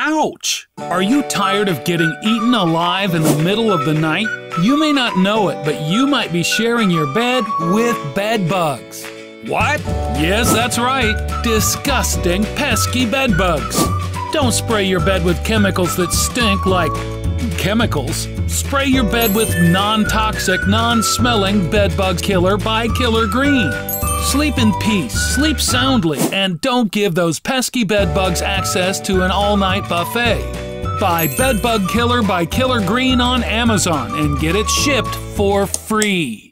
Ouch! Are you tired of getting eaten alive in the middle of the night? You may not know it, but you might be sharing your bed with bed bugs. What? Yes, that's right. Disgusting, pesky bed bugs. Don't spray your bed with chemicals that stink like chemicals. Spray your bed with non-toxic, non-smelling bed bug killer by Killer Green. Sleep in peace, sleep soundly, and don't give those pesky bed bugs access to an all-night buffet. Buy Bed Bug Killer by Killer Green on Amazon and get it shipped for free.